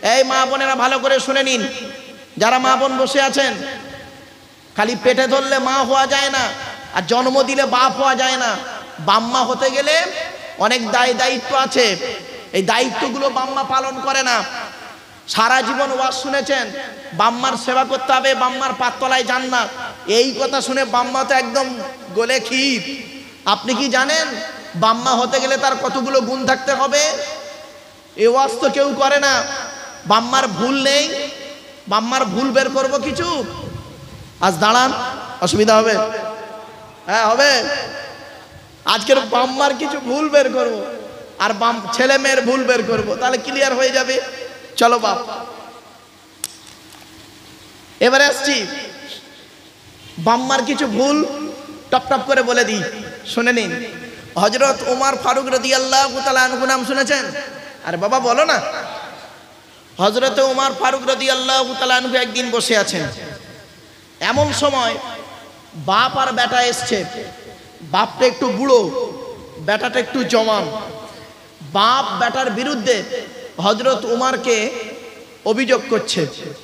এই মা বোনেরা ভালো করে শুনে নিন, যারা মা বোন বসে আছেন, খালি পেটে ধরলে মা হওয়া যায় না, আর জন্ম দিলে বাপ হওয়া যায় না। বাম্মা হতে গেলে অনেক দায়িত্ব আছে, এই দায়িত্বগুলো বাম্মা পালন করে না। সারা জীবন ওয়াজ শুনেছেন বাম্মার সেবা করতে হবে, বাম্মার পাততলায় জান্নাত, এই কথা শুনে বাম্মা তো একদম গলে ক্ষীর। আপনি কি জানেন বাম্মা হতে গেলে তার কতগুলো গুণ থাকতে হবে? এই ওয়াজ তো কেউ করে না। বাম্মার ভুল নেই, বাম্মার ভুল বের করব কিছু? আজ দাঁড়ান, অসুবিধা হবে? হ্যাঁ হবে। আজকের বাম্মার কিছু ভুল বের করব, আর ছেলে মেয়ের ভুল বের করব, তাহলে ক্লিয়ার হয়ে যাবে। চলো বাপ, এবারে আসছি বাম্মার কিছু ভুল টপ টপ করে বলে দিই, শুনে নিন। হযরত ওমর ফারুক রাদিয়াল্লাহু তাআলা আনহু নাম শুনেছেন? আরে বাবা বলো না। হযরত ওমর ফারুক রাদিয়াল্লাহু তাআলা আনহু একদিন বসে আছেন, এমন সময় বাপ আর বেটা এসছে। বাপটা একটু বুড়ো, বেটাটা একটু জওয়ান। বাপ বেটার বিরুদ্ধে হযরত উমরকে অভিযোগ করছে।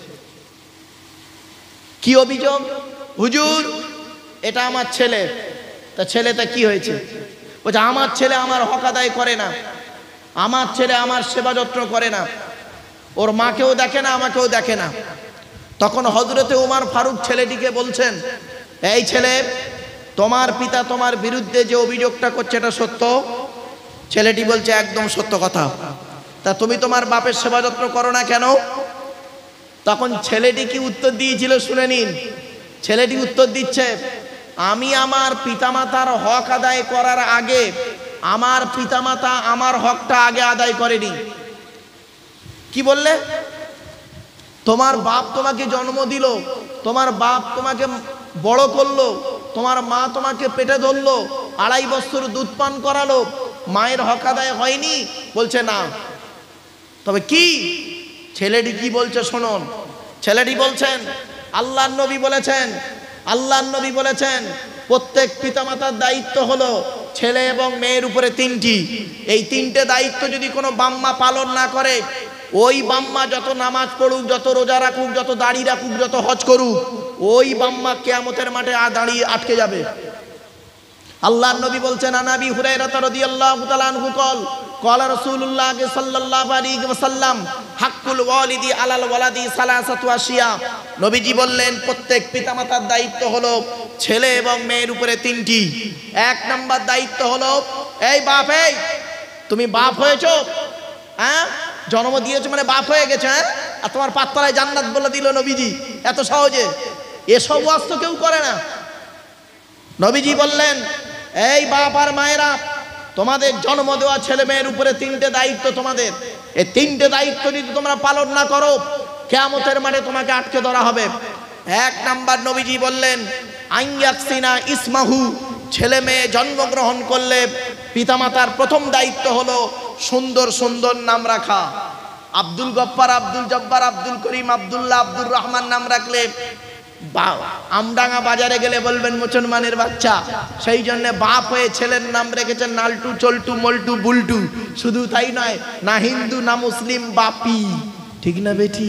কি অভিযোগ? হুজুর, এটা আমার ছেলে। তা ছেলেটা কি হয়েছে? বলছে আমার ছেলে আমার হক আদায় করে না, আমার ছেলে আমার সেবা যত্ন করে না, ওর মাকেও দেখে না, আমাকেও দেখে না। তখন হযরতে ওমর ফারুক ছেলেটিকে বলছেন, এই ছেলে, তোমার পিতা তোমার বিরুদ্ধে যে অভিযোগটা করছে এটা সত্য? ছেলেটি বলছে একদম সত্য কথা। তা তুমি তোমার বাপের সেবা যত্ন করো না কেন? তখন ছেলেটি কি উত্তর দিয়েছিল শুনে নিন। ছেলেটি উত্তর দিচ্ছে, আমি আমার পিতামাতার হক আদায় করার আগে আমার পিতামাতা আমার হকটা আগে আদায় করেনি। কি বললে? তোমার বাপ তোমাকে জন্ম দিল, তোমার বাপ তোমাকে বড় করলো, তোমার মা তোমাকে পেটে ধরলো, 2.5 বছর দুধ পান করালো, মায়ের হক আদায় হয়নি? বলছে না। তবে কি? ছেলেটি কি বলছে শুনুন। ছেলেটি বলছেন, আল্লাহর নবী বলেছেন, আল্লাহর নবী বলেছেন প্রত্যেক পিতামাতার দায়িত্ব হলো ছেলে এবং মেয়ের উপরে 3টি। এই 3টে দায়িত্ব যদি কোনো বাম্মা পালন না করে, ওই বাম্মা যত নামাজ পড়ুক, যত রোজা রাখুক, যত দাড়ি রাখুক, যত হজ করুক, ওই বাম্মা কিয়ামতের মাঠে দাঁড়িয়ে আটকে যাবে। আল্লাহর নবী বলছেন, আনাবি হুরায়রা রাদিয়াল্লাহু তাআলা আনহু ক্বালা রাসূলুল্লাহ সাল্লাল্লাহু আলাইহি ওয়াসাল্লাম হাক্কুল ওয়ালিদি আলাল ওয়ালাদি সালাসাতু আশিয়া। নবীজি বললেন প্রত্যেক পিতামাতার দায়িত্ব হলো ছেলে এবং মেয়ের উপরে 3টি। 1 নাম্বার দায়িত্ব হলো, এই বাপ, এই তুমি বাপ হয়েছো, হ্যাঁ, জন্ম দিয়েছো মানে বাপ হয়ে গেছে, হ্যাঁ, আর তোমার পাততলায় জান্নাত বলে দিল নবীজি এত সহজে। এসব ওয়াজ তো কেউ করে না। নবীজি বললেন, এই বাপ আর মায়েরা, তোমাদের জন্ম দেওয়া ছেলে মেয়ের উপরে 3টে দায়িত্ব তোমাদের। এই 3টে দায়িত্ব যদি তোমরা পালন না করো, কিয়ামতের মাঠে তোমাকে আটকে ধরা হবে। 1 নাম্বার নবীজি বললেন, আইয়াকসিনা ইসমাহু, ছেলে মেয়ে জন্মগ্রহণ করলে পিতামাতার প্রথম দায়িত্ব হলো সুন্দর সুন্দর নাম রাখা। আব্দুল গফফার, আব্দুল জব্বার, আব্দুল করিম, আব্দুল্লাহ, আব্দুর রহমান নাম রাখলে আমডাঙ্গা বাজারে গেলে বলবেন মুসলমানের বাচ্চা। সেই জন্য বাপ হয়ে ছেলের নাম রেখেছেন নালটু, চল্টু, মল্টু, বুলটু। শুধু তাই নয়, না হিন্দু না মুসলিম, বাপি। ঠিক না বেটি?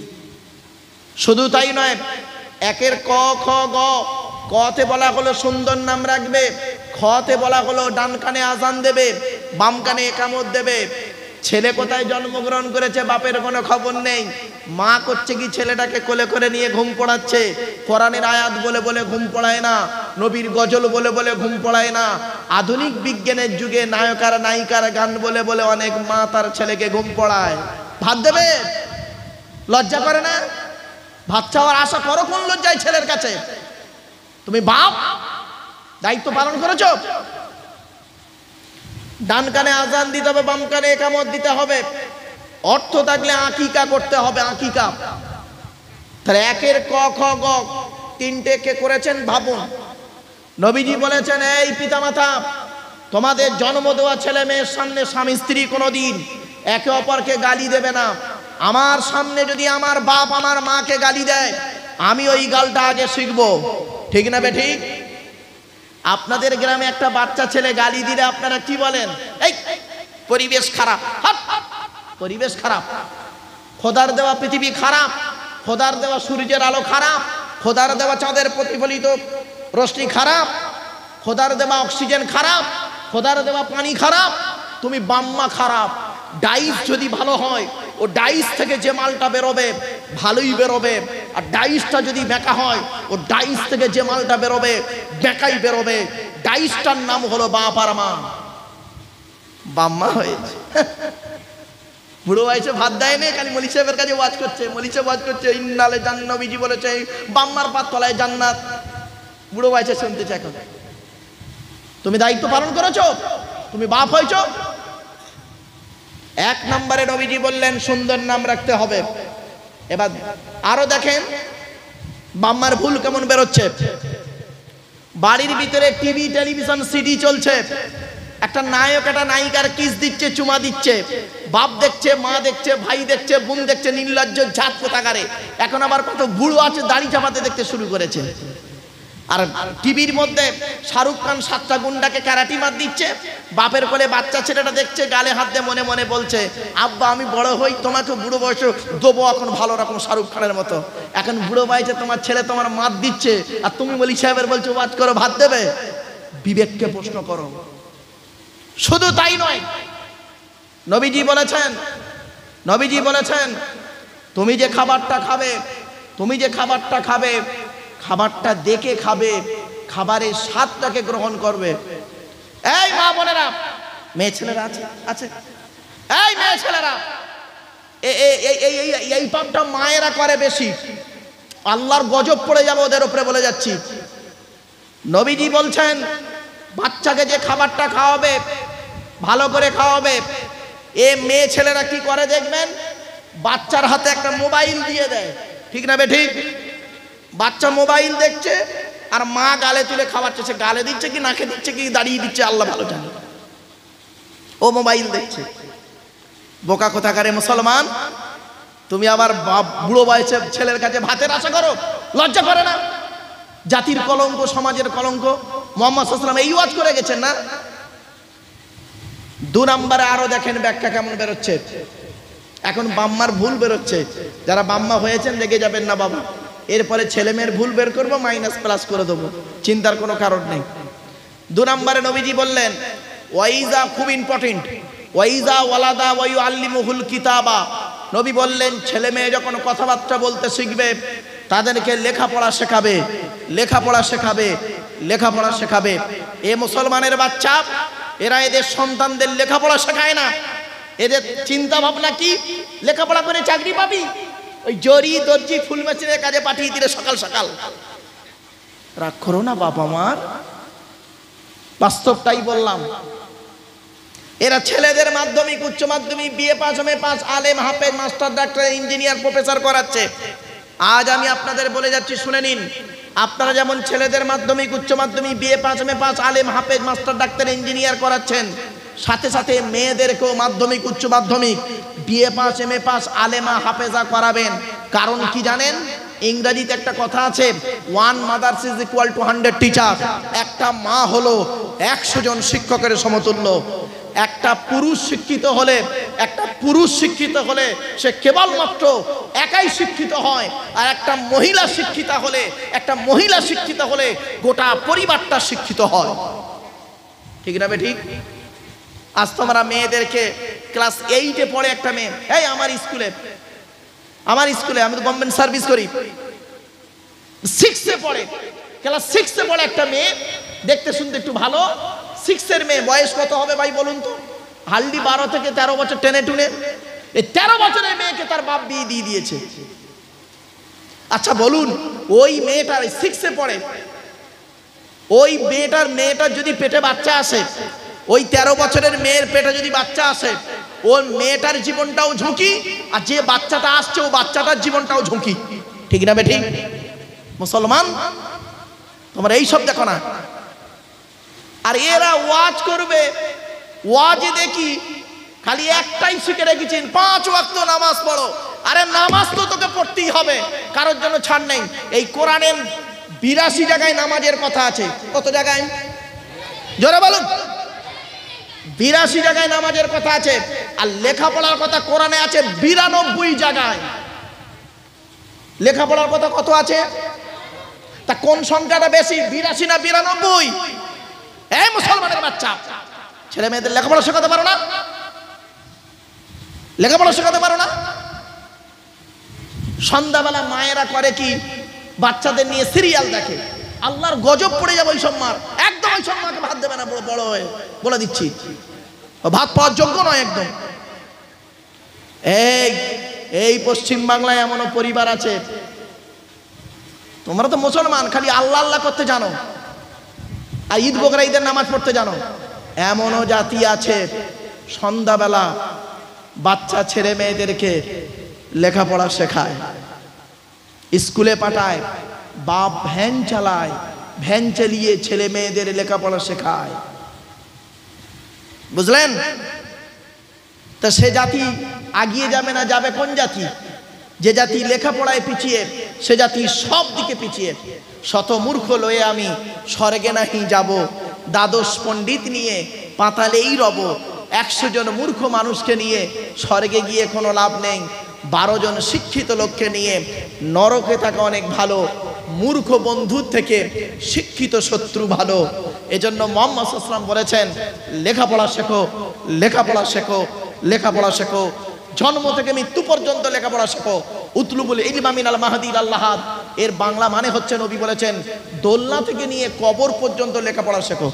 শুধু তাই নয়, একের ক, খ, গ। কতে বলা হলো সুন্দর নাম রাখবে, খতে বলা হলো ডান কানে আজান দেবে, বাম কানে একামত দেবে। ছেলে কোথায় জন্মগ্রহণ করেছে বাপের কোনো খবর নেই। মা করছে কি, ছেলেটাকে কোলে করে নিয়ে ঘুম পড়াচ্ছে। কোরআনের আয়াত বলে বলে ঘুম পড়ায় না, নবীর গজল বলে বলে ঘুম পড়ায় না। আধুনিক বিজ্ঞানের যুগে নায়কার নায়িকার গান বলে বলে অনেক মা তার ছেলেকে ঘুম পড়ায়। ভাত দেবে? লজ্জা করে না? ভাত চাওয়ার আশা করো কোন লজ্জায় ছেলের কাছে? তুমি বাপ, দায়িত্ব পালন করেছো? ডান কানে আজান দিতে হবে, বাম কানে একামত দিতে হবে। অর্থ থাকলে আকিকা করতে হবে, আকিকা। তাহলে একের ক, খ, গ, 3টে কে করেছেন ভাবুন। নবীজি বলেছেন, এই পিতামাতা, তোমাদের জন্ম দেওয়া ছেলে মেয়ের সামনে স্বামী স্ত্রী কোনোদিন একে অপরকে গালি দেবে না। আমার সামনে যদি আমার বাপ আমার মাকে গালি দেয়, আমি ওই গালটা আগে শিখবো। ঠিক না বে ঠিক? আপনাদের গ্রামে একটা বাচ্চা ছেলে গালি দিলে আপনারা কি বলেন? এই পরিবেশ খারাপ, পরিবেশ খারাপ। খোদার দেওয়া পৃথিবী খারাপ, খোদার দেওয়া সূর্যের আলো খারাপ, খোদার দেওয়া চাঁদের প্রতিফলিত রশ্মি খারাপ, খোদার দেওয়া অক্সিজেন খারাপ, খোদার দেওয়া পানি খারাপ, তুমি বাম্মা খারাপ। ডাইস যদি ভালো হয়, ও ডাইস থেকে যে মালটা বেরোবে ভালোই বেরোবে, আর ডাইসটা যদি বেঁকা হয়, ও ডাইস থেকে যে মালটা বেরোবে বেঁকাই বেরোবে। ডাইসটার নাম হলো বাপ আর মা। বাম্মা হয়েছে, বুড়ো বয়সে ভাত দেয় না, খালি মলি সাহেবের কাছে ওয়াজ করছে, মলি সাহেব ওয়াজ করছে ইন্নালে জান্নবীজি বলেছে বাম্মার পাত তলায় জান্নাত। বুড়ো বয়সে শুনতেছে। এখন তুমি দায়িত্ব পালন করেছো, তুমি বাপ হয়েছো। এক নম্বরে নবীজি বললেন সুন্দর নাম রাখতে হবে। এবার আরো দেখেন বাম্মার ভুল কেমন বেরোচ্ছে। বাড়ির ভিতরে টিভি, টেলিভিশন, সিডি চলছে, একটা নায়ক একটা নায়িকার কিস দিচ্ছে, চুমা দিচ্ছে, বাপ দেখছে, মা দেখছে, ভাই দেখছে, বোন দেখছে, নির্লজ্জ জাত কোথাকারে। এখন আবার কত বুড়ো আছে দাড়ি চাপাতে দেখতে শুরু করেছে। আর টিভির মধ্যে শাহরুখ খান 7টা গুন্ডাকে ক্যারাটি মার দিচ্ছে, বাপের কোলে বাচ্চা ছেলেটা দেখছে, গালে হাত দিয়ে মনে মনে বলছে আব্বা আমি বড় হই তোমাকে বুড়ো বয়সে দেবো এখন ভালো রকম শাহরুখ খানের মতো। এখন বুড়ো বয়সে তোমার ছেলে তোমার মার দিচ্ছে, আর তুমি মলি সাহেবের বলছো ওয়াজ করো ভাত দেবে। বিবেককে প্রশ্ন করো। শুধু তাই নয়, নবীজি বলেছেন, নবীজি বলেছেন তুমি যে খাবারটা খাবে, তুমি যে খাবারটা খাবে, খাবারটা দেখে খাবে, খাবারের স্বাদটাকে গ্রহণ করবে। এই মা বোনেরা, মেয়ে ছেলেরা আছে আছে, এই মেয়ে ছেলেরা, এই পাপটা মায়েরা করে বেশি, আল্লাহর গজব পড়ে যাবে ওদের উপরে বলে যাচ্ছি। নবীজি বলছেন বাচ্চাকে যে খাবারটা খাওয়াবে ভালো করে খাওয়াবে। এ মেয়ে ছেলেরা কি করে দেখবেন, বাচ্চার হাতে একটা মোবাইল দিয়ে দেয়, ঠিক না বেঠিক? বাচ্চা মোবাইল দেখছে আর মা গালে তুলে খাওয়াচ্ছে। সে গালে দিচ্ছে কি নাকে দিচ্ছে কি দাঁড়িয়ে দিচ্ছে আল্লাহ ভালো জানে, ও মোবাইল দেখছে। বোকা কোথাকারে মুসলমান, তুমি আবার বুড়ো বয়সের ছেলের কাছে ভাতের আশা করো, লজ্জা করে না? জাতির কলঙ্ক, সমাজের কলঙ্ক। মুহাম্মদ সাল্লাল্লাহু আলাইহি ওয়াসাল্লাম এই ওয়াজ করে গেছেন না? 2 নম্বরে আরো দেখেন ব্যাখ্যা কেমন বেরোচ্ছে। এখন বাম্মার ভুল বেরোচ্ছে, যারা বাম্মা হয়েছেন রেগে যাবেন না বাবা, এরপরে ছেলে মেয়ের ভুল বের করবো, মাইনাস প্লাস করে দেবো, চিন্তার কোনো কারণ নেই। 2 নম্বরে নবীজি বললেন ওয়াইজা, খুব ইম্পর্টেন্ট, ওয়াইজা ওয়ালাদা ওয়ায়ু আল্লিমুহুল কিতাবা। নবী বললেন ছেলে মেয়ে যখন কথাবার্তা বলতে শিখবে তাদেরকে লেখাপড়া শেখাবে, লেখাপড়া শেখাবে, লেখাপড়া শেখাবে। এ মুসলমানের বাচ্চা, এরা এদের সন্তানদের লেখাপড়া শেখায় না। এদের চিন্তা ভাবনা কি, লেখাপড়া করে চাকরি পাবি, ওই জরি দর্জি ফুল মেশিনের কাজে পাঠিয়ে দিলে সকাল সকাল। রাগ করো না বাবা মার, বাস্তবটাই বললাম। এরা ছেলেদের মাধ্যমিক, উচ্চ মাধ্যমিক, বিএ পাস, এমএ পাস, আলেম, হাফেজ, মাস্টার, ডাক্তার, ইঞ্জিনিয়ার, প্রফেসর করাচ্ছে। আজ আমি আপনাদের বলে যাচ্ছি, শুনে নিন। আপনারা যেমন ছেলেদের মাধ্যমিক, উচ্চ মাধ্যমিক, বিএ পাস, এমএ পাস, আলেম, হাফেজ, মাস্টার, ডাক্তার, ইঞ্জিনিয়ার করাচ্ছেন, সাথে সাথে মেয়েদেরকেও মাধ্যমিক, উচ্চ মাধ্যমিক, বিএ পাস, এমএ পাস, আলেমা, হাফেজা করাবেন। কারণ কি জানেন? ইংরেজিতে একটা কথা আছে, 1 mothers is equal to 100 teacher. একটা মা হলো 100 জন শিক্ষকের সমতুল্য। একটা পুরুষ শিক্ষিত হলে, একটা পুরুষ শিক্ষিত হলে সে কেবলমাত্র একাই শিক্ষিত হয়, আর একটা মহিলা শিক্ষিতা হলে, একটা মহিলা শিক্ষিত হলে গোটা পরিবারটা শিক্ষিত হয়, ঠিক না ঠিক? আজ তোমরা মেয়েদেরকে, ক্লাস 8-এ পড়ে একটা মেয়ে, এই আমার স্কুলে, আমি তো গভর্নমেন্ট সার্ভিস করি, 6-এ পড়ে, ক্লাস 6-এ পড়ে একটা মেয়ে, দেখতে শুনতে একটু ভালো, 6-এর মেয়ে, বয়স কত হবে ভাই বলুন তো? হালদি 12 থেকে 13 বছর টেনে টুনে। এই 13 বছরের মেয়েকে তার বাপ বিয়ে দিয়ে দিয়েছে। আচ্ছা বলুন, ওই মেয়েটার 6-এ পড়ে, ওই মেয়েটার যদি পেটে বাচ্চা আসে, ওই 13 বছরের মেয়ের পেটে যদি বাচ্চা আসে, ওর মেয়েটার জীবনটাও ঝুঁকি, আর যে বাচ্চাটা আসছে ও বাচ্চাটার জীবনটাও ঝুঁকি, ঠিক না বেঠিক? মুসলমান তোমরা এইসব দেখো না। আর এরা ওয়াজ করবে, ওয়াজে দেখি খালি একটাই শিখে রেখেছেন, 5 ওয়াক্ত নামাজ পড়ো। আরে নামাজ তো তোকে পড়তেই হবে, কারোর জন্য ছাড় নেই। এই কোরআনের 82 জায়গায় নামাজের কথা আছে। কত জায়গায়? জোরে বলুন। 82 জায়গায় নামাজের কথা আছে, আর লেখাপড়ার কথা কোরআনে আছে 92 জায়গায়। লেখাপড়ার কথা কত আছে? তা কোন সংখ্যাটা বেশি, 82 না 92? এই মুসলমানের বাচ্চা, ছেলে মেয়েদের লেখাপড়া শেখাতে পারো না? লেখাপড়া শেখাতে পারো না? সন্ধ্যাবেলা মায়েরা করে কি, বাচ্চাদের নিয়ে সিরিয়াল দেখে। আল্লাহর গজব পড়ে যাবে ওই সব মার, একদম ওই সব মাকে ভাত দেবে না, বড় হয়ে বলে দিচ্ছি, ভাত পাওয়ার যোগ্য নয় একদম। এই পশ্চিম বাংলায় এমনও পরিবার আছে, তোমরা তো মুসলমান, খালি আল্লাহ আল্লাহ করতে জানো আর ঈদ বকরা ঈদের নামাজ পড়তে জানো। এমনও জাতি আছে সন্ধ্যাবেলা বাচ্চা ছেলে মেয়েদেরকে লেখাপড়া শেখায়, স্কুলে পাঠায়, বাপ ভ্যান চালায়, ভ্যান চালিয়ে ছেলে মেয়েদের লেখাপড়া শেখায়। বুঝলেন? তা সে জাতি আগিয়ে যাবে না যাবে কোন জাতি? যে জাতি লেখাপড়ায় পিছিয়ে, সে জাতি সব দিকে পিছিয়ে। শত মূর্খ লয়ে আমি স্বর্গে নাহি যাব, দ্বাদশ পণ্ডিত নিয়ে পাতালেই রব। 100 জন মূর্খ মানুষকে নিয়ে স্বর্গে গিয়ে কোনো লাভ নেই, 12 জন শিক্ষিত লোককে নিয়ে নরকে থাকা অনেক ভালো। মূর্খ বন্ধুর থেকে শিক্ষিত শত্রু ভালো। এজন্য মুহাম্মদ সাল্লাল্লাহু আলাইহি ওয়াসাল্লাম বলেছেন, লেখাপড়া শেখো, লেখাপড়া শেখো, লেখাপড়া শেখো, জন্ম থেকে মৃত্যু পর্যন্ত লেখাপড়া শেখো। উতলুবুল ইলমা মিনাল মাহদি ইলাল লাহাদ, এর বাংলা মানে হচ্ছে, নবী বলেছেন, দোলনা থেকে নিয়ে কবর পর্যন্ত লেখাপড়া শেখো।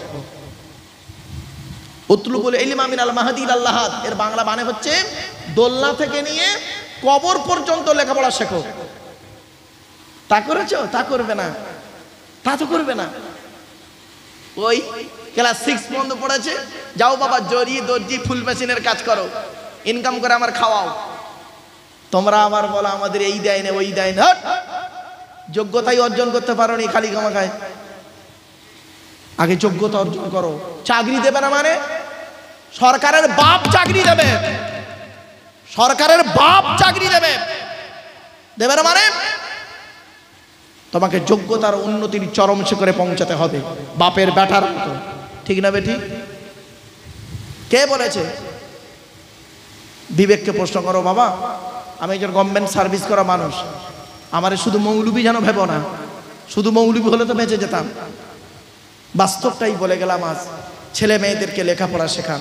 উতলুবুল ইলমা মিনাল মাহদি ইলাল লাহাদ, এর বাংলা মানে হচ্ছে দোলনা থেকে নিয়ে কবর পর্যন্ত লেখাপড়া শেখো। তা করেছো? তা করবে না, তা তো করবে না। ওই ক্লাস 6 পর্যন্ত পড়েছে, যাও বাবা জরি দর্জি ফুল মেশিনের কাজ করো, ইনকাম করে আমার খাওয়াও। তোমরা আবার বলো আমাদের এই দেয় না ওই দেয় না। যোগ্যতাই অর্জন করতে পারোনি, খালি কামাখায়। আগে যোগ্যতা অর্জন করো। চাকরি দেবে না মানে? সরকারের বাপ চাকরি দেবে, সরকারের বাপ চাকরি দেবে, দেবে না মানে? তোমাকে যোগ্যতার উন্নতির চরম শিখরে পৌঁছাতে হবে, বাপের বেটার মতো। ঠিক না বেটি? কে বলেছে? বিবেককে প্রশ্ন করো। বাবা, আমি একজন গভর্নমেন্ট সার্ভিস করা মানুষ, আমারে শুধু মৌলবি যেন ভেবো না, শুধু মৌলবি হলে তো বেঁচে যেতাম। বাস্তবটাই বলে গেলাম আজ। ছেলে মেয়েদেরকে লেখাপড়া শেখান।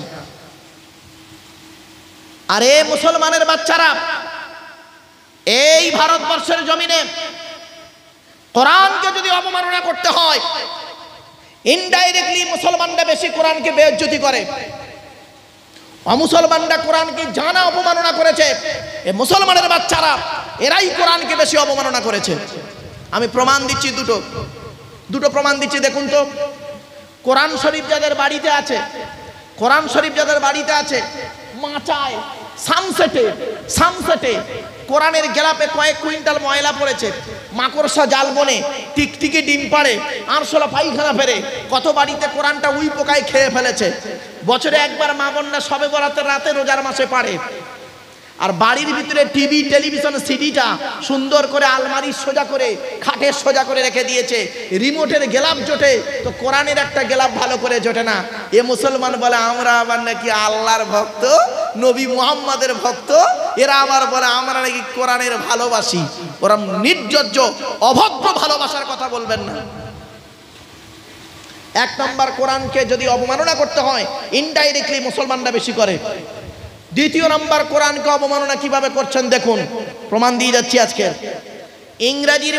আরে মুসলমানের বাচ্চারা, এই ভারতবর্ষের জমিনে কোরআনকে যদি অবমাননা করতে হয়, ইনডাইরেক্টলি মুসলমানরা বেশি কোরআনকে বেইজ্জতি করে। অমুসলমানরা কোরআনকে জানা অপমাননা করেছে, এই মুসলমানের বাচ্চারা এরাই কোরআনকে বেশি অবমাননা করেছে। আমি প্রমাণ দিচ্ছি, দুটো প্রমাণ দিচ্ছি। দেখুন তো, কোরআন শরীফ যাদের বাড়িতে আছে, কোরআন শরীফ যাদের বাড়িতে আছে, মাচায় সামসেটে কোরআনের গেলাপে কয়েক কুইন্টাল ময়লা পড়েছে, মাকড়সা জাল বনে টিকটিকি ডিম পাড়ে, আরশোলা পায়খানা ফেরে, কত বাড়িতে কোরআনটা উই পোকায় খেয়ে ফেলেছে। বছরে একবার মা বোনরা সবে বরাতের রাতে রোজার মাসে পারে। আর বাড়ির ভিতরে টিভি টেলিভিশন সিডিটা সুন্দর করে আলমারি সোজা করে খাটের সোজা করে রেখে দিয়েছে, রিমোটের গেলাপ জোটে, তো কোরআনের একটা গেলাপ ভালো করে জোটে না। এ মুসলমান বলে আমরা আবার নাকি আল্লাহর ভক্ত, নবী মুহাম্মাদের ভক্ত, এরা আবার বলে আমরা নাকি কোরআনের ভালোবাসি। ওরা নির্লজ্জ অভদ্র ভালোবাসার কথা বলবেন না। এক নম্বর, কোরআনকে যদি অবমাননা করতে হয়, ইনডাইরেক্টলি মুসলমানরা বেশি করে। দ্বিতীয় নম্বর, কোরআনকে অবমাননা কিভাবে করছেন দেখুন, প্রমাণ দিয়ে যাচ্ছি আজকে। ইংরাজির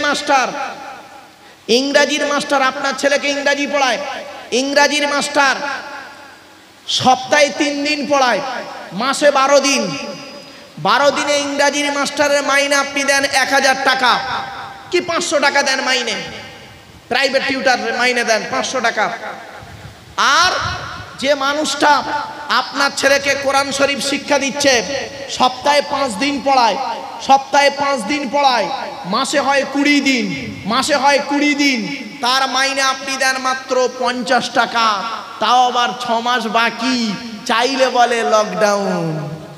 মাস্টার আপনার ছেলেকে ইংরাজি পড়ায়, ইংরাজির মাস্টার সপ্তাহে 3 দিন পড়ায়, মাসে 12 দিন। 12 দিনে ইংরাজির মাস্টারের মাইনে আপনি দেন 1000 টাকা কি 500 টাকা দেন মাইনে। প্রাইভেট টিউটার মাইনে দেন 500 টাকা। আর যে মানুষটা আপনার ছেলেকে কোরআন শরীফ শিক্ষা দিচ্ছে, সপ্তাহে 5 দিন পড়ায়, সপ্তাহে 5 দিন পড়ায়, মাসে হয় 20 দিন, মাসে হয় 20 দিন, তার মাইনে আপনি দেন মাত্র 50 টাকা। তাও আবার 6 মাস বাকি, চাইলে বলে লকডাউন।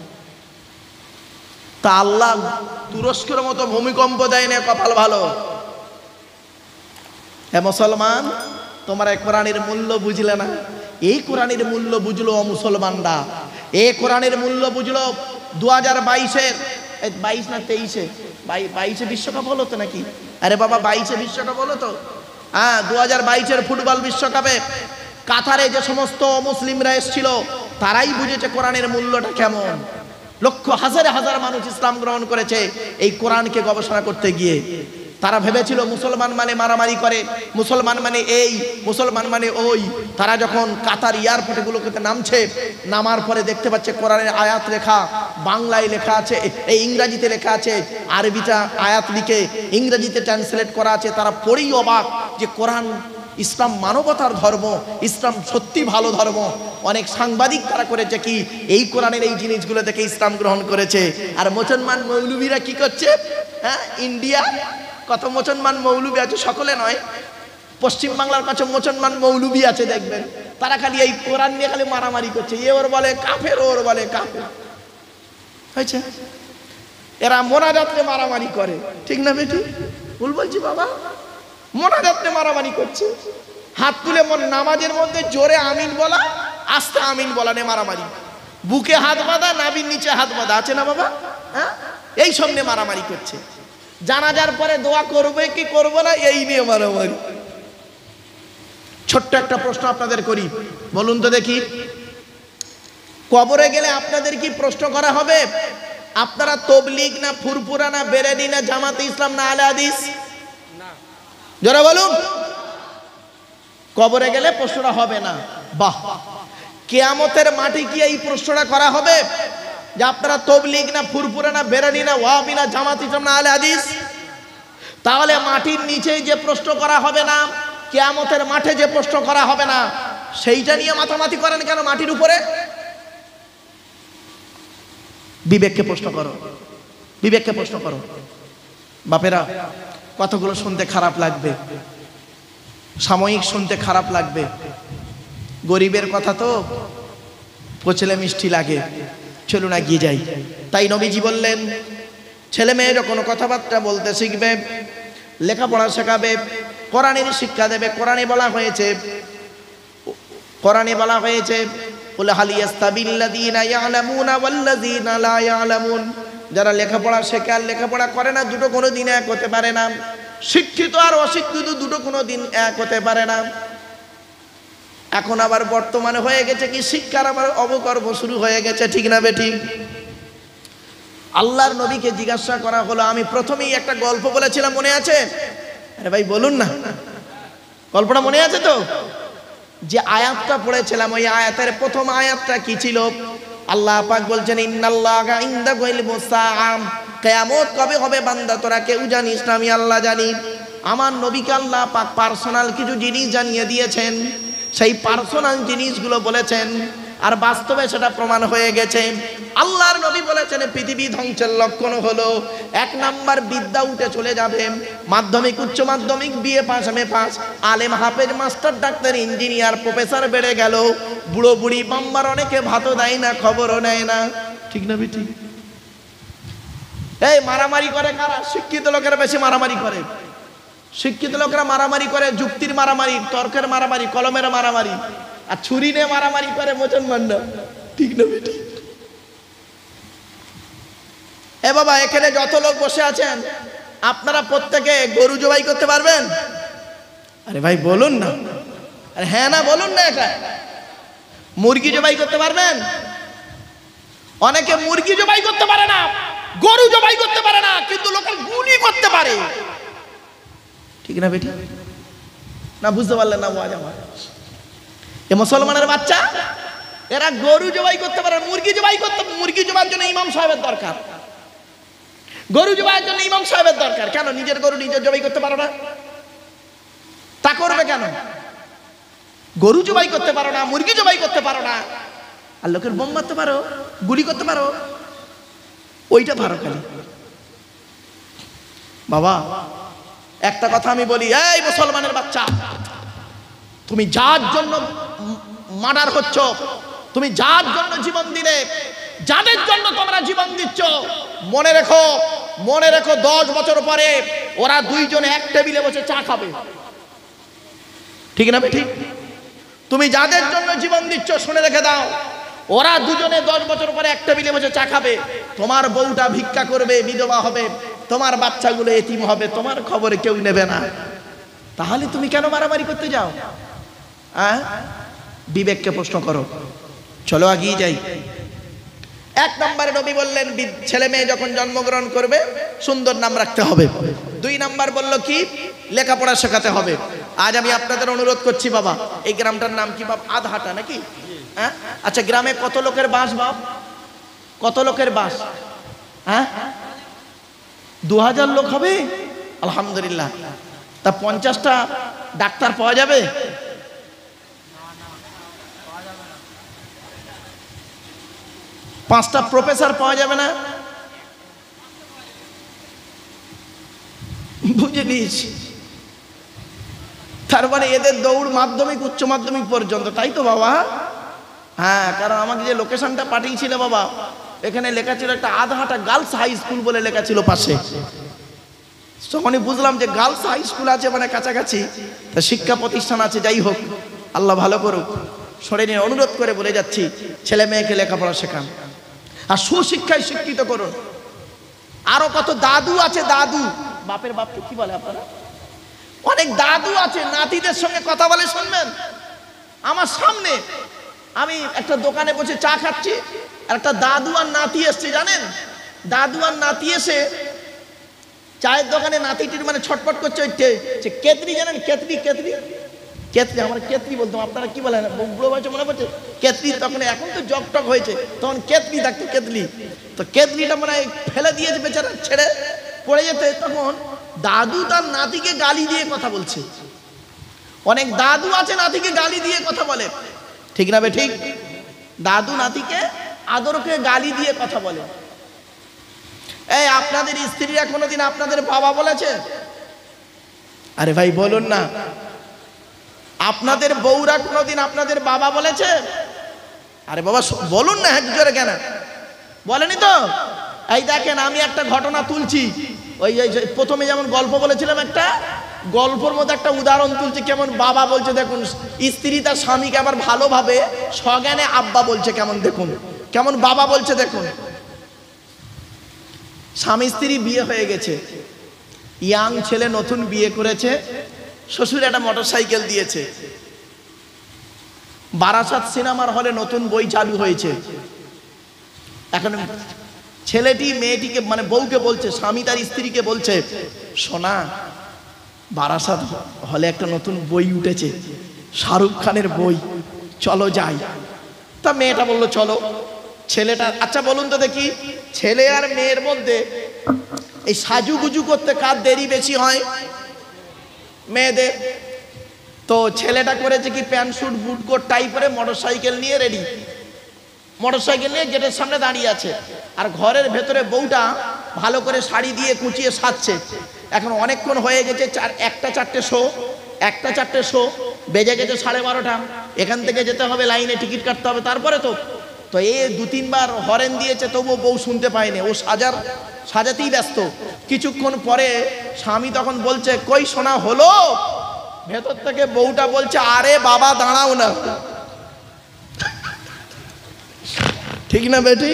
তা আল্লাহ তুরস্কের মতো ভূমিকম্প দেয় না, কপাল ভালো। হে মুসলমান, তোমরা কোরআনের মূল্য বুঝলে না, এই কোরআনের মূল্য বুঝলো মুসলমানরা, এই কোরআনের মূল্য বুঝলো 2022-এর 22 না 23-এ বিশ্বকাপ হলো তো নাকি? আরে বাবা 22-এ বিশ্বকাপ হলো তো, হ্যাঁ 2022-এর ফুটবল বিশ্বকাপে কাতারে যে সমস্ত মুসলিমরা এসেছিল তারাই বুঝেছে কোরআনের মূল্যটা কেমন। লক্ষ হাজার হাজার মানুষ ইসলাম গ্রহণ করেছে এই কোরআনকে গবেষণা করতে গিয়ে। তারা ভেবেছিল মুসলমান মানে মারামারি করে, মুসলমান মানে এই, মুসলমান মানে ওই। তারা যখন কাতার এয়ারপোর্টে গুলোতে নামছে, নামার পরে দেখতে পাচ্ছে কোরআনের আয়াত লেখা, বাংলায় লেখা আছে, এই ইংরেজিতে লেখা আছে, আরবিটা আয়াত লিখে ইংরেজিতে ট্রান্সলেট করা আছে। তারা পড়েই অবাক যে কোরআন, ইসলাম মানবতার ধর্ম, ইসলাম সত্যি ভালো ধর্ম। অনেক সাংবাদিক তারা করেছে কি, এই কোরআনের এই জিনিসগুলো দেখে ইসলাম গ্রহণ করেছে। আর মুসলমান মৌলবীরা কি করছে, হ্যাঁ ইন্ডিয়া কত মুসলমান মৌলবী আছে, সকলে নয়, পশ্চিমবাংলার কাছে মুসলমান মৌলবী আছে দেখবেন, তারা খালি এই কোরআন নিয়ে খালি মারামারি করছে। এ ওর বলে কাফের, ওর বলে কাফের হয়েছে। এরা মোনাজাতে মারামারি করে, ঠিক না বেটি? ভুল বলছি বাবা? মোনাজাতে মারামারি করছে, হাত তুলে নামাজের মধ্যে জোরে আমিন বলা, আস্তে আমিন বলা নিয়ে মারামারি, বুকে হাত বাঁধা, নাভির নিচে হাত বাঁধা, আছে না বাবা? হ্যাঁ, এই সব নিয়ে মারামারি করছে। জানাজার পরে দোয়া করবে কি করবো না, এই নিয়ে মারামারি। ছোট্ট একটা প্রশ্ন আপনাদের করি, বলুন তো দেখি, কবরে গেলে আপনাদের কি প্রশ্ন করা হবে আপনারা তবলিগ না ফুরফুরা না বেরেলি না জামাতে ইসলাম না আহলে হাদিস? জোরে বলুন। কবরে গেলে প্রশ্নটা হবে না। বাহ, কিয়ামতের মাঠে কি এই প্রশ্নটা করা হবে যে আপনারা তবলিগ না ফুরফুরা না বেরেলি না ওয়াহাবি না জামাতে ইসলাম না আহলে হাদিস? তাহলে মাটির নিচে যে প্রশ্ন করা হবে না, কিয়ামতের মাঠে যে প্রশ্ন করা হবে না, সেইটা নিয়ে মাতামাতি করেন কেন মাটির উপরে? বিবেককে প্রশ্ন করো, বিবেককে প্রশ্ন করো। বাপেরা, কতগুলো শুনতে খারাপ লাগবে, সাময়িক শুনতে খারাপ লাগবে, গরিবের কথা তো পচলে মিষ্টি লাগে, চলুন এগিয়ে যাই। তাই নবীজি বললেন, ছেলে মেয়ে যখন কথাবার্তা বলতে শিখবে, লেখাপড়া শেখাবে, কোরআনের শিক্ষা দেবে। কোরআনে বলা হয়েছে, কোরআনে বলা হয়েছে কুল হাল ইয়াস্তাবিল্লাযীনা ইয়ালামুনা ওয়াল্লাযীনা লা ইয়ালামুন, যারা লেখাপড়া শেখে আর লেখাপড়া করে না, দুটো কোনো দিন এক হতে পারে না। শিক্ষিত আর অশিক্ষিত দুটো কোনো দিন এক হতে পারে না। এখন আবার বর্তমানে হয়ে গেছে কি, শিক্ষার আবার অবকর্ম শুরু হয়ে গেছে, ঠিক না বেঠিক? আল্লাহর নবীকে জিজ্ঞাসা করা হলো, আমি প্রথমেই একটা গল্প বলেছিলাম, মনে আছে? আরে ভাই বলুন না, গল্পটা মনে আছে তো? যে আয়াতটা পড়েছিলাম, ওই আয়াতের প্রথম আয়াতটা কি ছিল? আল্লাহ পাক বলছেন, ইন্নাল্লাহা ইনদাহু ইলমুস সাআম, কিয়ামত কবে হবে বান্দা তোরা কেউ জানিস না, আমি আল্লাহ জানি। আমার নবীকে আল্লাহ পাক পার্সোনাল কিছু জিনিস জানিয়ে দিয়েছেন, সেই পার্সোনাল জিনিসগুলো বলেছেন, আর বাস্তবে সেটা প্রমাণ হয়ে গেছে। আল্লাহর নবী বলেছেন, পৃথিবী ধ্বংসের লক্ষণ হলো 1 নাম্বার বিদ্যা উঠে চলে যাবে, মাধ্যমিক উচ্চ মাধ্যমিক বিএ পাস এমএ পাস, আলেম হাফেজ মাস্টার ডাক্তার ইঞ্জিনিয়ার প্রফেসর বেড়ে গেল, বুড়ো বুড়ি বাম্বার অনেকে ভাতও দেয় না, খবরও নেয় না, ঠিক না বেটি? এই মারামারি করে কারা? শিক্ষিত লোকেরা বেশি মারামারি করে। শিক্ষিত লোকেরা মারামারি করে যুক্তির মারামারি, তর্কের মারামারি, কলমের মারামারি, আর ছুরি নিয়ে মারামারি করে মুসলমানরা, ঠিক না বেটি? এ বাবা, এখানে যত লোক বসে আছেন আপনারা প্রত্যেকে গরু জবাই করতে পারবেন? আরে ভাই বলুন না, আরে হ্যাঁ না বলুন না। এটা মুরগি জবাই করতে পারবেন? অনেকে মুরগি জবাই করতে পারে না, গরু জবাই করতে পারে না, কিন্তু লোকের গুলি করতে পারে, ঠিক না বেটি? না বুঝতে পারলেন না? এ মুসলমানের বাচ্চা, এরা গরু জবাই করতে পারে, মুরগি জবাই করতে, মুরগি জবাইয়ের জন্য ইমাম সাহেবের দরকার, গরু জবাইয়ের জন্য ইমাম সাহেবের দরকার। কেন নিজের গরু নিজের জবাই করতে পারো না? তা করবে কেন? গরু জবাই করতে পারো না, মুরগি জবাই করতে পারো না, আর লোকের বোম মারতে পারো, গুলি করতে পারো, ওইটা পারো খালি। বাবা একটা কথা আমি বলি, এই মুসলমানের বাচ্চা, তুমি যার জন্য মার্ডার হচ্ছ, তুমি যার জন্য জীবন দিলে, যাদের জন্য তোমরা জীবন দিচ্ছ, মনে রেখো, মনে রেখো 10 বছর পরে ওরা দুইজনে এক টেবিলে বসে চা খাবে, ঠিক না ঠিক? তুমি যাদের জন্য জীবন দিচ্ছ শুনে রেখে দাও, ওরা দুজনে 10 বছর পরে একটা টেবিলে বসে চা খাবে, তোমার বউটা ভিক্ষা করবে, বিধবা হবে, তোমার বাচ্চাগুলো এতিম হবে, তোমার খবরে কেউ নেবে না। তাহলে তুমি কেন মারামারি করতে যাও? বিবেককে প্রশ্ন করো। চলো এগিয়ে যাই। 1 নম্বরে নবী বললেন ছেলে মেয়ে যখন জন্মগ্রহণ করবে সুন্দর নাম রাখতে হবে। 2 নম্বর বলল কি, লেখাপড়া শেখাতে হবে। আজ আমি আপনাদের অনুরোধ করছি, বাবা এই গ্রামটার নাম কি বাপ? আধহাটা নাকি? হ্যাঁ, আচ্ছা গ্রামে কত লোকের বাস বাপ? কত লোকের বাস? 2000 লোক হবে, আলহামদুলিল্লাহ। তা 50টা ডাক্তার পাওয়া যাবে? পাঁচটা প্রফেসর পাওয়া যাবে না? বুঝে নিয়েছি। তার মানে এদের দৌড় মাধ্যমিক উচ্চ মাধ্যমিক পর্যন্ত, তাই তো বাবা? হ্যাঁ, কারণ আমাকে যে লোকেশনটা পাঠিয়েছিল বাবা, এখানে লেখা ছিল একটা আধহাটা গার্লস হাই স্কুল বলে লেখা ছিল পাশে। তখনই বুঝলাম যে গার্লস হাই স্কুল আছে মানে কাছাকাছি, তা শিক্ষা প্রতিষ্ঠান আছে। যাই হোক, আল্লাহ ভালো করুক। সরে নিয়ে অনুরোধ করে বলে যাচ্ছি, ছেলে মেয়েকে লেখাপড়া শেখান আর সুশিক্ষায় শিক্ষিত করুন। আরো কত দাদু আছে, দাদু, বাপের বাপকে কি বলে আপনারা? অনেক দাদু আছে, নাতিদের সঙ্গে কথা বলে শুনবেন। আমার সামনে আমি একটা দোকানে বসে চা খাচ্ছি, আর একটা দাদু আর নাতি এসছে, জানেন? দাদু আর নাতি এসে চায়ের দোকানে নাতিটির মানে ছটপট করছে। ওই কেতলি, জানেন কেতলি? কেতলি, কেতলি, আমরা কেতলি বলতাম, আপনারা কি বলেন? বুড়ো বয়সে মনে পড়ছে কেতলি। তখন এখন তো জকটক হয়েছে, তখন কেতলি থাকতো, কেতলি। তো কেতলিটা মানে ফেলে দিয়েছে বেচারা, ছেড়ে পড়ে যেতে। তখন দাদু তার নাতিকে গালি দিয়ে কথা বলছে। অনেক দাদু আছে নাতিকে গালি দিয়ে কথা বলে, ঠিক না বে ঠিক? দাদু নাতিকে আদরকে গালি দিয়ে কথা বলে। এই আপনাদের স্ত্রীরা কোনোদিন আপনাদের বাবা বলেছে? আরে ভাই বলুন না। আপনাদের বউরা কোনোদিন আপনাদের বাবা বলেছে? আরে বাবা বলুন না, একটু জোরে কেন বলেনি তো? এই দেখেন, আমি একটা ঘটনা তুলছি। ওই প্রথমে যেমন গল্প বলেছিলাম, একটা গল্পের মধ্যে একটা উদাহরণ তুলছি, কেমন বাবা বলছে দেখুন। স্ত্রী তার স্বামীকে আবার ভালোভাবে সজ্ঞানে আব্বা বলছে, কেমন দেখুন, কেমন বাবা বলছে দেখুন। স্বামী স্ত্রী বিয়ে হয়ে গেছে, ইয়াং ছেলে নতুন বিয়ে করেছে, শ্বশুর একটা মোটরসাইকেল দিয়েছে। বারাসাত সিনেমার হলে নতুন বই চালু হয়েছে। এখন ছেলেটি মেয়েটিকে মানে বউকে বলছে, স্বামী তার স্ত্রীকে বলছে, সোনা বারাসাত হলে একটা নতুন বই উঠেছে, শাহরুখ খানের বই, চলো যাই। তা মেয়েটা বললো চলো। ছেলেটা, আচ্ছা বলুন তো দেখি, ছেলে আর মেয়ের মধ্যে এই সাজুগুজু করতে কার দেরি বেশি হয়? মেয়েদের। তো ছেলেটা করেছে কি, pant suit boot coat tie পরে মোটরসাইকেল নিয়ে রেডি, মোটরসাইকেল নিয়ে গেটের সামনে দাঁড়িয়ে আছে। আর ঘরের ভেতরে বউটা ভালো করে শাড়ি দিয়ে কুচিয়ে সাজছে। এখন অনেকক্ষণ হয়ে গেছে, 1টা 4টে শো বেজে গেছে 12:30। এখান থেকে যেতে হবে, লাইনে টিকিট কাটতে হবে, তারপরে তো এই 2-3 বার হরেন দিয়েছে, তবুও বউ শুনতে পায়নি। ও সাজাতেই ব্যস্ত। কিছুক্ষণ পরে স্বামী তখন বলছে, কই শোনা হলো? ভেতর থেকে বউটা বলছে, আরে বাবা দাঁড়াও না। ঠিক না বেটি?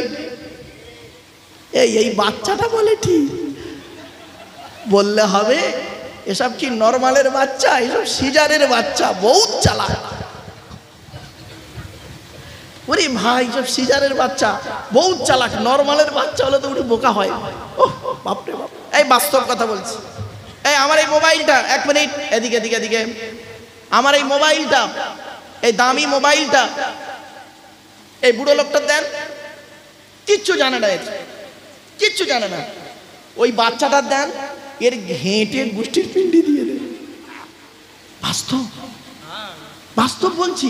এই বাচ্চাটা বলে ঠিক, বললে হবে? এসব কি নরমালের বাচ্চা? এসব সিজারের বাচ্চা, বহুত চালাক। ওরে ভাই, সব সিজারের বাচ্চা বহুত চালাক। নরমালের বাচ্চা হলে তো উঠে বোকা হয়। ওহ বাপরে বাপ। এই বাস্তব কথা বলছি। এই আমার এই মোবাইলটা, 1 মিনিট এদিকে এদিকে এদিকে। আমার এই মোবাইলটা, এই দামি মোবাইলটা এই বুড়ো লোকটা দেন, কিচ্ছু জানে না, কিচ্ছু জানে না। ওই বাচ্চাটা দেন, এর ঘেঁটে গোষ্ঠীর পিন্ডি দিয়ে দেন। বাস্তব, বাস্তব বলছি।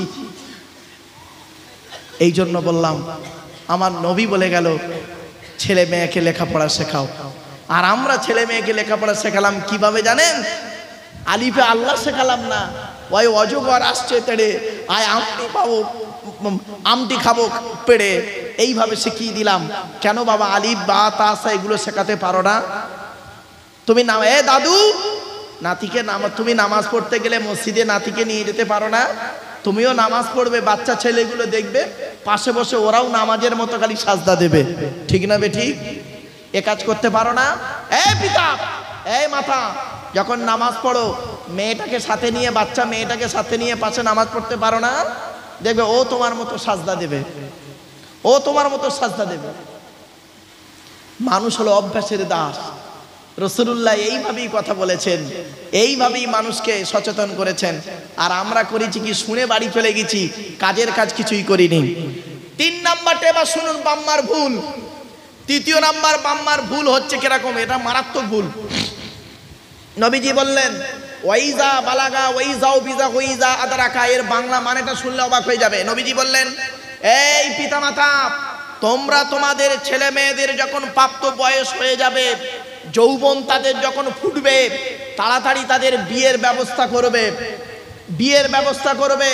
এই জন্য বললাম, আমার নবী বলে গেল ছেলে মেয়েকে লেখাপড়া শেখাও। আর আমরা ছেলে মেয়েকে লেখাপড়া শেখালাম কিভাবে জানেন? আলিফে আল্লাহ শেখালাম না, ওই অজগর আসছে তেড়ে, আয় আমটি পাবো, আমটি খাবো পেড়ে, এইভাবে শিখিয়ে দিলাম। কেন বাবা আলিফ বা তাসা এগুলো শেখাতে পারো না? তুমি এ দাদু, নাতিকে তুমি নামাজ পড়তে গেলে মসজিদে নাতিকে নিয়ে যেতে পারো না? তুমিও নামাজ পড়বে, বাচ্চা ছেলেগুলো দেখবে পাশে বসে ওরাও নামাজের মতো খালি সাজদা দেবে, ঠিক না বেঠিক? এ কাজ করতে পারো না? এই পিতা, এই মাথা, যখন নামাজ পড়ো মেয়েটাকে সাথে নিয়ে, বাচ্চা মেয়েটাকে সাথে নিয়ে পাশে নামাজ পড়তে পারো না? দেখবে ও তোমার মতো সাজদা দেবে, ও তোমার মতো সাজদা দেবে। মানুষ হলো অভ্যাসের দাস। রাসূলুল্লাহ এইভাবেই কথা বলেছেন, এইভাবেই মানুষকে সচেতন করেছেন। আর আমরা করেছি কি, শুনে বাড়ি চলে গেছি, কাজের কাজ কিছুই করিনি। 3 নাম্বারটা এবার শুনুন বাম্মার ভুল। তৃতীয় নাম্বার বাম্মার ভুল হচ্ছে কিরকম, এটা মারাত্মক ভুল। নবীজি বললেন ওয়াইজা বালাগা ওয়াইজাও বিজা ওয়াইজা আদরাকা, এর বাংলা মানেটা শুনলে অবাক হয়ে যাবে। নবীজি বললেন, এই পিতামাতা, তোমরা তোমাদের ছেলে মেয়েদের যখন প্রাপ্ত বয়স হয়ে যাবে, যৌবন তাদের যখন ফুটবে, তাড়াতাড়ি তাদের বিয়ের ব্যবস্থা করবে, বিয়ের ব্যবস্থা করবে।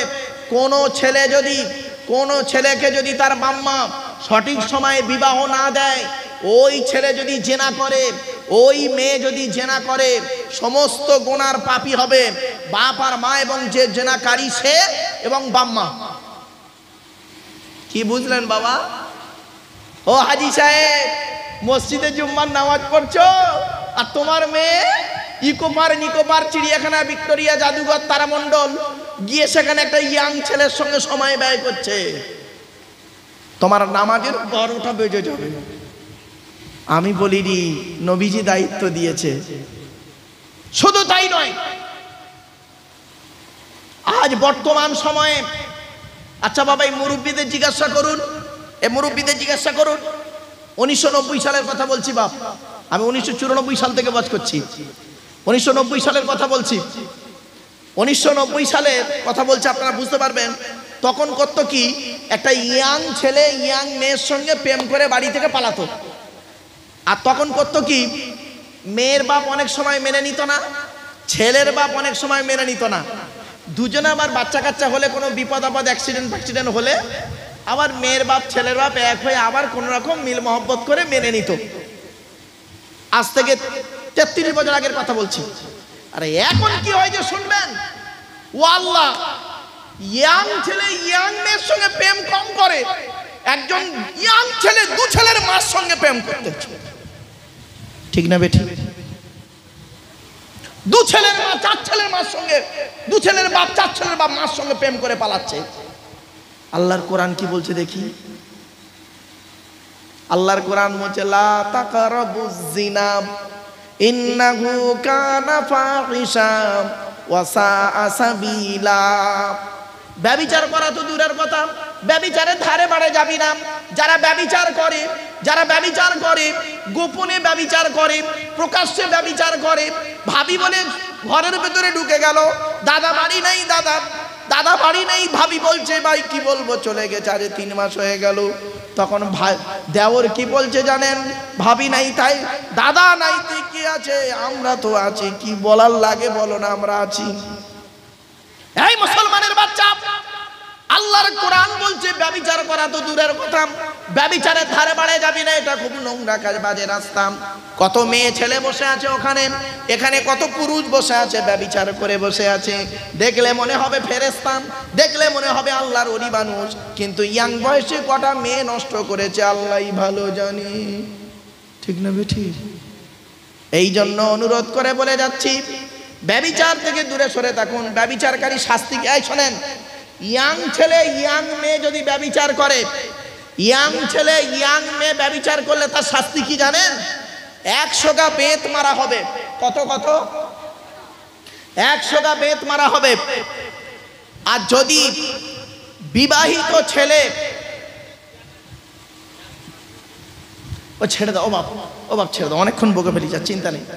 কোনো ছেলেকে যদি তার মাম্মা সঠিক সময়ে বিবাহ না দেয়, ওই ছেলে যদি জেনা করে, ওই মেয়ে যদি জেনা করে, সমস্ত গুনার পাপী হবে বাপ আর মা, এবং যে জেনাকারী সে এবং বাম্মা। কি বুঝলেন বাবা? ও হাজি সাহেব, মসজিদে জুম্মার নামাজ পড়ছো আর তোমার মেয়ে ইকোপার নিকোপার চিড়িয়াখানা, ভিক্টোরিয়া, জাদুঘর, তারামণ্ডল গিয়ে সেখানে একটা ইয়াং ছেলের সঙ্গে সময় ব্যয় করছে, তোমার নামাজের 12টা বেজে যাবে। আমি বলিনি, নবীজি দায়িত্ব দিয়েছে। শুধু তাই নয়, আজ বর্তমান সময়ে, আচ্ছা বাবা এই মুরব্বীদের জিজ্ঞাসা করুন, 1990 সালের কথা বলছি বাপ, আমি 1994 সাল থেকে বাস করছি, 1990 সালের কথা বলছি। 1990 সালের কথা বলছি, আপনারা বুঝতে পারবেন। তখন করতো কি, একটা ইয়াং ছেলে ইয়াং মেয়ের সঙ্গে প্রেম করে বাড়ি থেকে পালাতো। আর তখন করতো কি, মেয়ের বাপ অনেক সময় মেনে নিত না, ছেলের বাপ অনেক সময় মেনে নিত না। দুজনে আবার বাচ্চা কাচ্চা হলে, কোনো বিপদ আপদ অ্যাক্সিডেন্ট হলে, আবার মেয়ের বাপ ছেলের বাপ এক হয়ে আবার কোন রকম মিল মহব্বত করে মেনে নিত। আজ থেকে 33 বছর আগের কথা বলছি। আরে এখন কি হয় যে শুনবেন, ও আল্লাহ, ইয়াং ছেলে ইয়াং মেয়ের সঙ্গে প্রেম কম করে, একজন ইয়াং ছেলে 2 ছেলের মার সঙ্গে প্রেম করতে, ঠিক না বেঠিক? 2 ছেলের মা 4 ছেলের মার সঙ্গে, 2 ছেলের বাপ 4 ছেলের বাপ মার সঙ্গে প্রেম করে পালাচ্ছে। আল্লাহর কোরআন কি বলছে দেখি। আল্লাহর কোরআন বলছে, লা তাকরাবুজ জিনা ইন্নাহু কানা ফাহিশা ওয়া সাআ সাবিলা। ব্যভিচার করা তো দূরের কথা, ব্যভিচারের ধারে বাড়ে যাবি না। যারা ব্যভিচার করে, গোপনে ব্যভিচার করে, প্রকাশ্যে ব্যভিচার করে, ভাবি বলে ঘরের ভেতরে ঢুকে গেল, দাদা বাড়ি নেই, ভাবি বলছে ভাই কি বলবো, চলে গেছে, আজ 3 মাস হয়ে গেল। তখন ভাই দেওর কি বলছে জানেন, ভাবি নাই তাই দাদা নাই, তুই কি আছে, আমরা তো আছি, কি বলার লাগে বলো না, আমরা আছি। এই মুসলমানের বাচ্চা, আল্লাহর কোরআন বলছে ব্যভিচার করা তো দূরের কথা, ব্যভিচারের ধারে বাড়ে যাবি না, এটা খুব নোংরা কাজ, বাজে রাস্তা। কত মেয়ে ছেলে বসে আছে ওখানে, এখানে কত পুরুষ বসে আছে, ব্যভিচার করে বসে আছে। দেখলে মনে হবে ফেরেশতা, দেখলে মনে হবে আল্লাহর ওলি মানুষ, কিন্তু ইয়াং বয়সে কটা মেয়ে নষ্ট করেছে আল্লাহই ভালো জানে, ঠিক না বেঠিক? এই জন্য অনুরোধ করে বলে যাচ্ছি, ব্যভিচার থেকে দূরে সরে থাকুন। ব্যভিচারকারী শাস্তি, এই শোনেন, ইয়াং ছেলে ইয়াং মেয়ে যদি ব্যভিচার করে, ইয়াং ছেলে ইয়াং মেয়ে ব্যভিচার করলে তার শাস্তি কি জানেন? 100 গা বেত মারা হবে। কত 100 গা বেত মারা হবে। আর যদি বিবাহিত ছেলে, ও ছেড়ে দাও, ও বাপ ছেড়ে দাও, অনেকক্ষণ বকে ফেলি, যা চিন্তা নেই।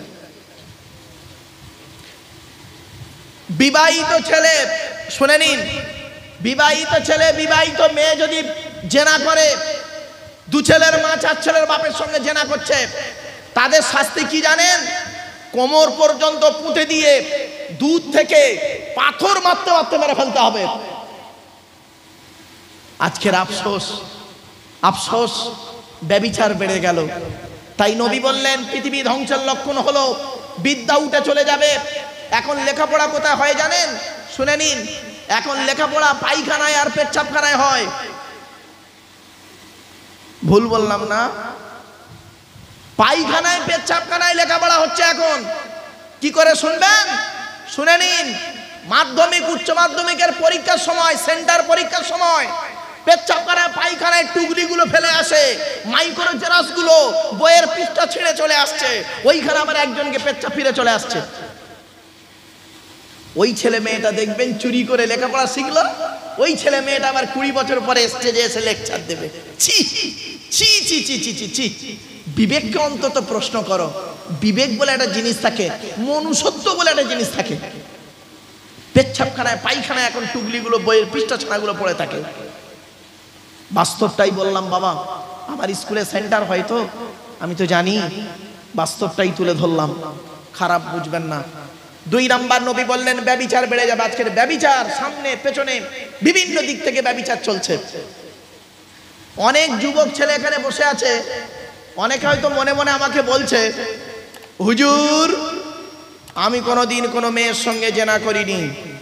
বিবাহিত ছেলে, শুনে নিন, বিবাহিত ছেলে বিবাহিত মেয়ে যদি জেনা করে, 2 ছেলের মা 4 ছেলের বাপের সঙ্গে জেনা করছে, তাদের শাস্তি কি জানেন? কোমর পর্যন্ত পুঁতে দিয়ে দুধ থেকে পাথর মারতে মেরে ফেলতে হবে। আজকের আফসোস, ব্যভিচার বেড়ে গেল। তাই নবী বললেন, পৃথিবী ধ্বংসের লক্ষণ হলো বিদ্যা উঠে চলে যাবে। এখন লেখাপড়া কোথায় হয় জানেন? শুনে নিন, এখন লেখাপড়া পায়খানায় আর পেচ্ছাপখানায় হয়। ভুল বললাম না? পায়খানায় পেচ্ছাপখানায় লেখাপড়া হচ্ছে এখন। কি করে শুনবেন? শুনে নিন। মাধ্যমিক উচ্চ মাধ্যমিকের পরীক্ষার সময়, সেন্টার পরীক্ষার সময় পেচ্ছাপখানায় পায়খানায় টুকরিগুলো ফেলে আসে, মাইক্রো জেরাসগুলো বইয়ের পৃষ্ঠা ছিঁড়ে চলে আসছে, ওইখানে আবার একজনকে পেচ্ছাপ ফিরে চলে আসছে। ওই ছেলে মেয়েটা দেখবেন চুরি করে লেখাপড়া শিখলো, ওই ছেলে মেয়েটা আবার 20 বছর পরে স্টেজে এসে লেকচার দেবে। ছি ছি ছি ছি ছি ছি ছি। বিবেককে অন্তত প্রশ্ন করো। বিবেক বলে একটা জিনিস থাকে, মনুষ্যত্ব বলে একটা জিনিস থাকে। পেচ্ছাপখানায় পায়খানায় এখন টুকলিগুলো বইয়ের পৃষ্ঠা ছানাগুলো পড়ে থাকে। বাস্তবটাই বললাম বাবা, আমার স্কুলে সেন্টার হয়তো আমি তো জানি, বাস্তবটাই তুলে ধরলাম, খারাপ বুঝবেন না। 2 নাম্বার নবী বললেন ব্যভিচার বেড়ে যাবে। আজকের ব্যভিচার সামনে পেছনে বিভিন্ন দিক থেকে ব্যভিচার চলছে। অনেক যুবক ছেলে এখানে বসে আছে, অনেকে হয়তো মনে মনে আমাকে বলছে, হুজুর আমি কোনোদিন কোনো মেয়ের সঙ্গে জেনা করিনি।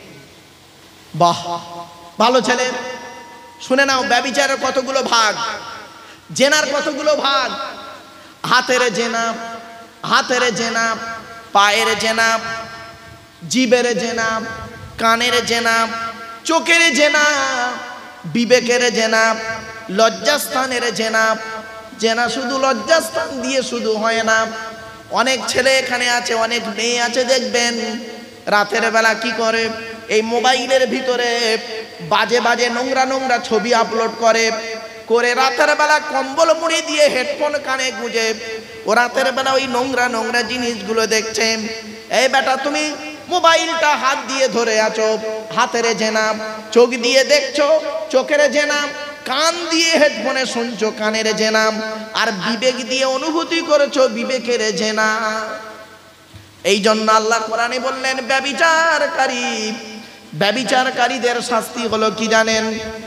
বাহ, ভালো ছেলে। শুনে নাও, ব্যভিচারের কতগুলো ভাগ, জেনার কতগুলো ভাগ। হাতের জেনা, হাতের জেনা, পায়ের জেনা, জিবের জেনা, কানের জেনা, চোখের জেনা, বিবেকের জেনা, লজ্জাস্থানের জেনা। জেনা শুধু লজ্জাস্থান দিয়ে শুধু হয় না। অনেক ছেলে এখানে আছে, অনেক মেয়ে আছে, দেখবেন রাতের বেলা কি করে, এই মোবাইলের ভিতরে বাজে বাজে নোংরা নোংরা ছবি আপলোড করে, করে রাতের বেলা কম্বল মুড়ি দিয়ে হেডফোন কানে গুঁজে ও রাতের বেলা ওই নোংরা নোংরা জিনিসগুলো দেখছে। এই বেটা, তুমি মোবাইলটা হাত দিয়ে ধরে আছো, হাতের জেনা। চোখ দিয়ে দেখছো, চোখের জেনা। কান দিয়ে হেডফোনে শুনছো, কানের জেনা। আর বিবেক দিয়ে অনুভূতি করেছো, বিবেকের জেনা। এই জন্য আল্লাহ কোরআনে বললেন ব্যভিচারকারী, ব্যভিচারকারীদের শাস্তি হলো কি জানেন?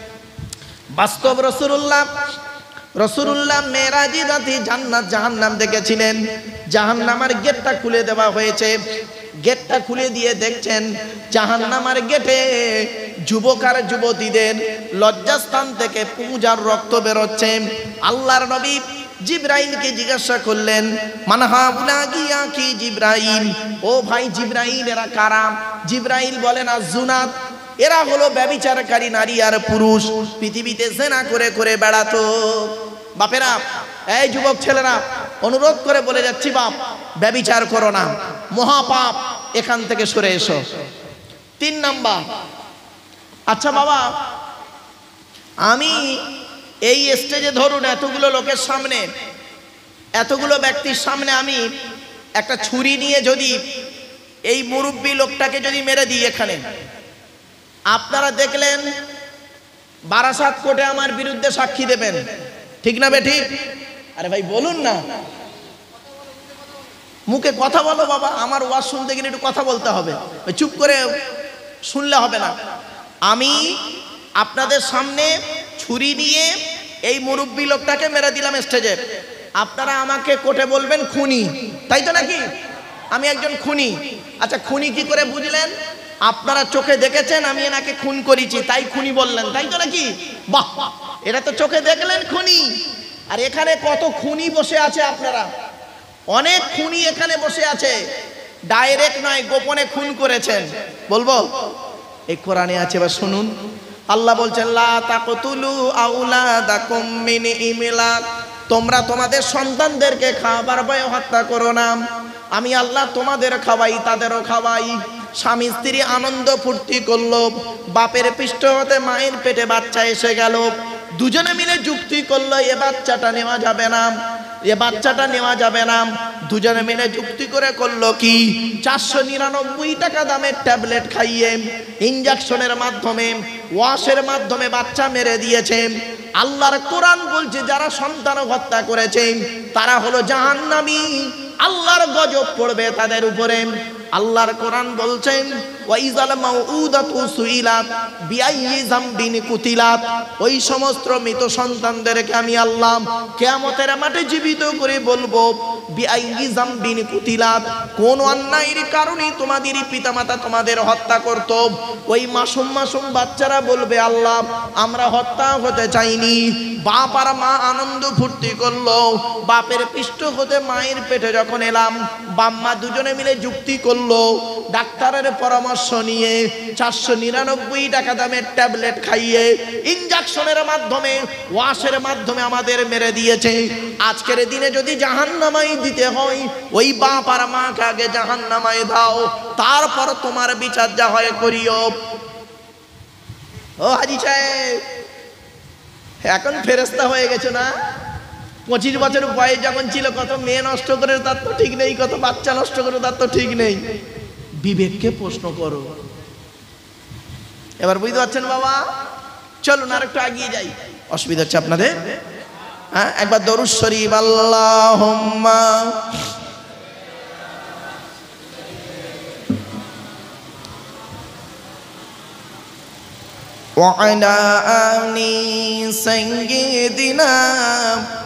বাস্তব রাসূলুল্লাহ মেরাজি রাতে জান্নাত জাহান্নাম দেখেছিলেন। জাহান্নামের গেটটা খুলে দেওয়া হয়েছে। গেটটা খুলে দিয়ে দেখছেন জাহান্নামের গেটে যুবক আর যুবতীদের লজ্জাস্থান থেকে পূজার রক্ত বেরোচ্ছে। আল্লাহর নবী জিবরাইলকে জিজ্ঞাসা করলেন, মানহাউলা গিয়া কি জিবরাইল, ও ভাই জিবরাইল এরা কারা? জিবরাইল বলেন আযুনাত, এরা হলো ব্যভিচারকারী নারী আর পুরুষ, পৃথিবীতে জেনা করে করে বেড়াতো। বাপেরা, এই যুবক ছেলেরা, অনুরোধ করে বলে যাচ্ছি, বাপ ব্যভিচার করো না, মহাপাপ, এখান থেকে সরে এসো। 3 নাম্বার, আচ্ছা বাবা, আমি এই স্টেজে ধরুন এতগুলো লোকের সামনে, এতগুলো ব্যক্তির সামনে আমি একটা ছুরি নিয়ে যদি এই মুরব্বী লোকটাকে যদি মেরে দিই এখানে, আপনারা দেখলেন বারাসাত কোর্টে আমার বিরুদ্ধে সাক্ষী দেবেন, ঠিক না বেঠিক? আরে ভাই বলুন না, মুখে কথা বলো বাবা। আমার ওয়াজ শুনতে গেলে একটু কথা বলতে হবে, চুপ করে শুনলে হবে না। আমি আপনাদের সামনে ছুরি নিয়ে এই মুরব্বী লোকটাকে মেরে দিলাম স্টেজে, আপনারা আমাকে কোর্টে বলবেন খুনি, তাই তো নাকি? আমি একজন খুনি। আচ্ছা, খুনি কি করে বুঝলেন? আপনারা চোখে দেখেছেন আমি এনাকে খুন করেছি, তাই খুনি বললেন, তাই তো নাকি? বাহ, এটা তো চোখে দেখলেন খুনি। আর এখানে কত খুনি বসে আছে, আপনারা অনেক খুনি এখানে বসে আছে, ডাইরেক্ট নয় গোপনে খুন করেছেন। বলবো? এই কোরআনে আছে, এবার শুনুন। আল্লাহ বলছেন লা তাকতুলু আওলাদাকুম মিন ইমলাক, তোমরা তোমাদের সন্তানদেরকে খাবার ভয়ে হত্যা করো না। আমি আল্লাহ তোমাদের খাওয়াই, তাদেরও খাওয়াই। স্বামী স্ত্রী আনন্দ ফুর্তি করলো, বাপের পৃষ্ঠ হতে মায়ের পেটে বাচ্চা এসে গেল, দুজনে মিলে যুক্তি করলো এ বাচ্চাটা নেওয়া যাবে না, এ বাচ্চাটা নেওয়া যাবে না। দুজনে মিলে যুক্তি করে করলো কি, 499 টাকা দামের ট্যাবলেট খাইয়ে ইনজেকশনের মাধ্যমে, ওয়াশের মাধ্যমে বাচ্চা মেরে দিয়েছে। আল্লাহর কোরআন বলছে যারা সন্তান হত্যা করেছে তারা হলো জাহান্নামী, আল্লাহর গজব পড়বে তাদের উপরে। আল্লাহর কোরআন বলছেন ওয়াইজাল মাউউদাতু সুইলাত বিআইয়ি যামবিন কুতিলাত, ওই সমস্ত মৃত সন্তানদেরকে আমি আল্লাহ কিয়ামতের মাঠে জীবিত করে বলবো বিআইয়ি যামবিন কুতিলাত, কোন অন্যায়ের কারণে তোমাদেরই পিতামাতা তোমাদের হত্যা করত। ওই মাসুম মাসুম বাচ্চারা বলবে আল্লাহ আমরা হত্যা হতে চাইনি, বাপ আর মা আনন্দ ফুর্তি করলো, বাপের পৃষ্ঠ হতে মায়ের পেটে যখন এলাম বাম্মা দুজনে মিলে যুক্তি করলো, ডাক্তারের পরামর্শ নিয়ে 499 টাকা দামের ট্যাবলেট খাইয়ে ইনজেকশনের মাধ্যমে ওয়াশের মাধ্যমে আমাদের মেরে দিয়েছে। আজকের দিনে যদি জাহান্নামাই দিতে হয় ওই বাপ আর মাকে আগে জাহান্নামায় দাও, তারপর তোমার বিচার যা হয় করিও। ও হাজি সাহেব এখন ফেরেশতা হয়ে গেছে না? 25 বছর বয়স যখন ছিল কত মেয়ে নষ্ট করে তার তো ঠিক নেই, কত বাচ্চা নষ্ট করে তার তো ঠিক নেই। বিবেককে প্রশ্ন করো। এবার বুঝতে পারছেন বাবা? চলুন আর একটু এগিয়ে যাই, অসুবিধা হচ্ছে আপনাদের? হ্যাঁ, একবার দরুদ শরীফ আল্লাহুম্মা ওয়া আলা আলি সাইয়্যিদিনা